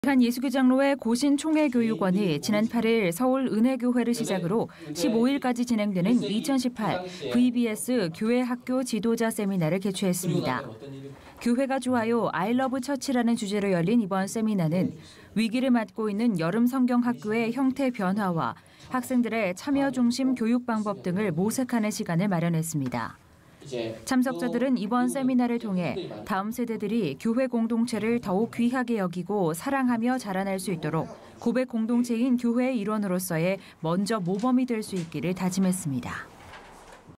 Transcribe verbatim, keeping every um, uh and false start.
한 예수교장로회 고신총회교육원이 지난 팔 일 서울 은혜교회를 시작으로 십오 일까지 진행되는 이천십팔 브이비에스 교회학교 지도자 세미나를 개최했습니다. 교회가 좋아요 I love 처치라는 주제로 열린 이번 세미나는 위기를 맞고 있는 여름 성경학교의 형태 변화와 학생들의 참여 중심 교육 방법 등을 모색하는 시간을 마련했습니다. 참석자들은 이번 세미나를 통해 다음 세대들이 교회 공동체를 더욱 귀하게 여기고 사랑하며 자라날 수 있도록 고백 공동체인 교회의 일원으로서의 먼저 모범이 될 수 있기를 다짐했습니다.